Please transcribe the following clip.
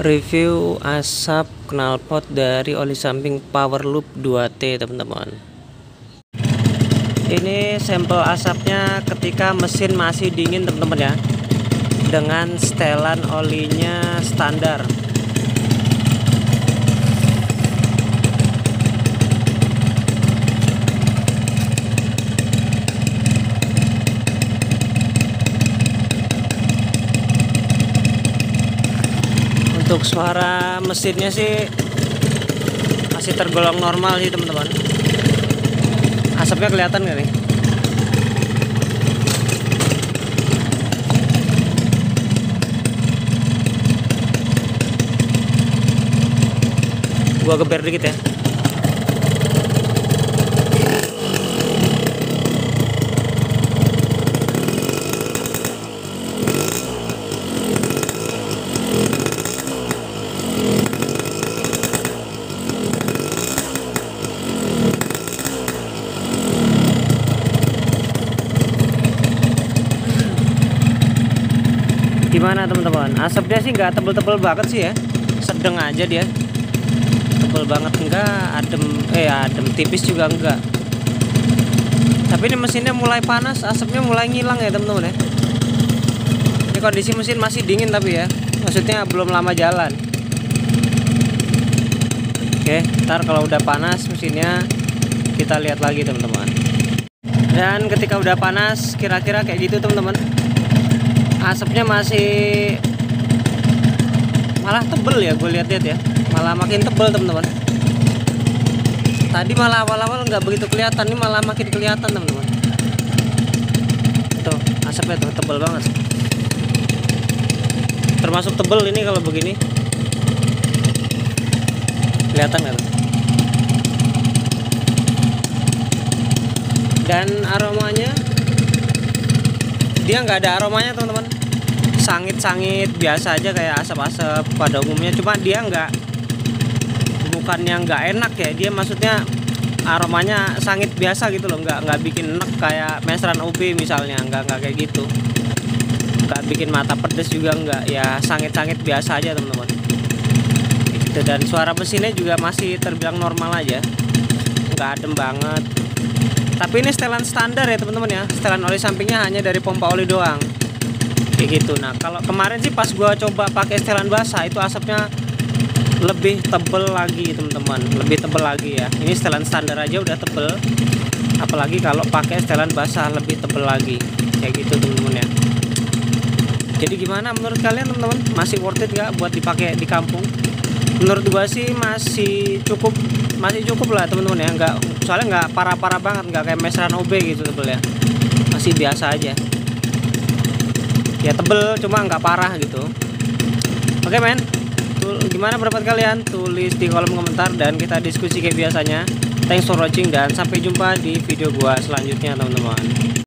Review asap knalpot dari oli samping Powerloop 2T, teman-teman. Ini sampel asapnya ketika mesin masih dingin, teman-teman ya, dengan setelan olinya standar. Untuk suara mesinnya sih masih tergolong normal sih, teman-teman. Asapnya kelihatan nggak nih? Gua geber dikit ya. Gimana teman-teman? Asapnya sih nggak tebel-tebel banget sih ya, sedang aja dia. Tebel banget enggak, adem tipis juga enggak. Tapi ini mesinnya mulai panas, asapnya mulai ngilang ya teman-teman ya. Ini kondisi mesin masih dingin tapi ya, maksudnya belum lama jalan. Oke, ntar kalau udah panas mesinnya kita lihat lagi teman-teman. Dan ketika udah panas kira-kira kayak gitu teman-teman. Asapnya masih malah tebel ya, gue lihat-lihat ya, malah makin tebel teman-teman. Tadi malah awal-awal nggak begitu kelihatan, ini malah makin kelihatan teman-teman. Tuh asapnya tuh tebel banget, termasuk tebel ini kalau begini, kelihatan nggak? Dan aromanya, dia nggak ada aromanya teman-teman, sangit-sangit biasa aja kayak asap-asap pada umumnya. Cuma dia bukannya nggak enak ya, dia maksudnya aromanya sangit biasa gitu loh, nggak bikin enak kayak meseran UB misalnya, nggak kayak gitu, nggak bikin mata pedes juga nggak, ya sangit-sangit biasa aja teman-teman gitu. Dan suara mesinnya juga masih terbilang normal aja, nggak adem banget. Tapi ini setelan standar ya teman-teman ya, setelan oli sampingnya hanya dari pompa oli doang kayak gitu. Nah kalau kemarin sih pas gua coba pakai setelan basah itu asapnya lebih tebel lagi teman-teman, lebih tebel lagi ya. Ini setelan standar aja udah tebel, apalagi kalau pakai setelan basah lebih tebel lagi kayak gitu teman-teman ya. Jadi gimana menurut kalian teman-teman, masih worth it nggak buat dipakai di kampung? Menurut gua sih masih cukup lah teman-teman ya, soalnya nggak parah-parah banget, nggak kayak meseran OB gitu tebel ya, masih biasa aja ya, tebel cuma nggak parah gitu. Oke men, gimana pendapat kalian? Tulis di kolom komentar dan kita diskusi kayak biasanya. Thanks for watching dan sampai jumpa di video gua selanjutnya teman-teman.